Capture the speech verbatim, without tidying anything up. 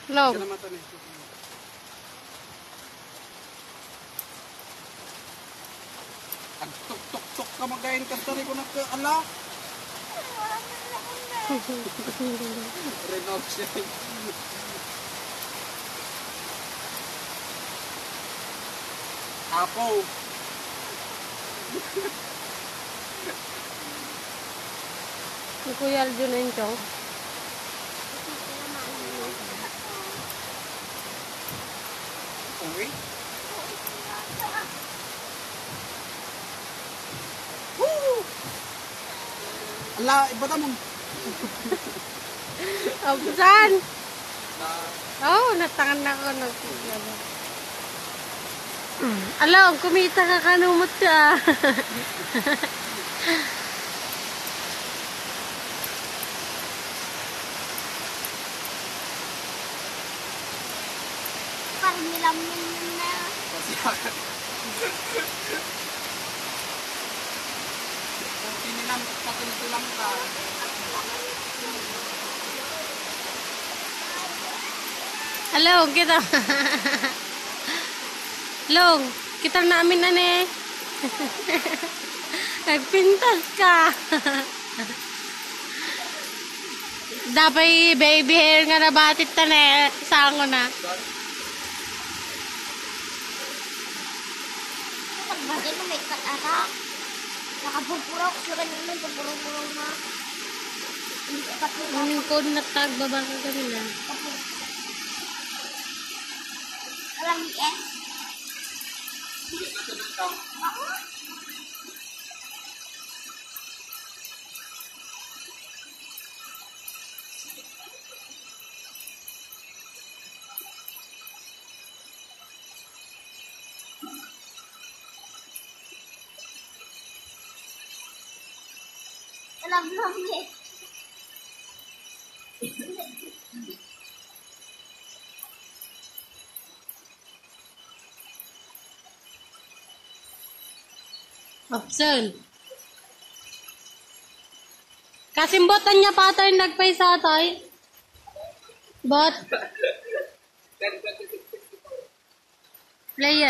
Long. Ang tuk-tuk-tuk ka magayin ka tari ko na ka, ala. Renault siya. Apo. Si Kuya Aljo na yun, Chong. Uwi? Woo! Ala, ibata mo. Abusan! Oo, oh, natangan na ako. Alam, kumita ka kanumot ka. Parang nilamin yun na. Kung tinilang patultulang ka. Hello, kita. Long, kita namin na ne. Nagpintas ka. Dapat baby hair nga nabatit ta ne. Sango na. Pagbagay mo may katarak. Nakapupuraw ko sila naman. Pupuraw-puraw na. Hindi ka patulog. Anong ko nagtagbaba ka kami na. Alam ni eh. Ako? Alam lang eh. Option. Kasimbotan niya pa tayo nagpaisa tayo. Bot. Player.